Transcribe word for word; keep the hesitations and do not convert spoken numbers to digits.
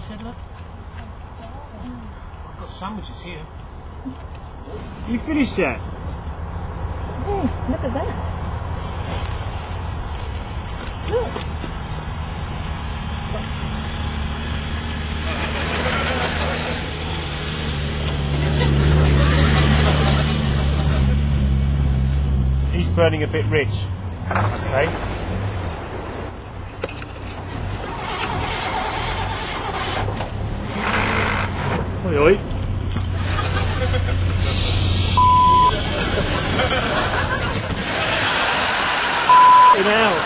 said, look. I've got sandwiches here. You finished yet? Oh, look at that. Look. He's burning a bit rich, I'd say. Oi, oi. F***ing hell.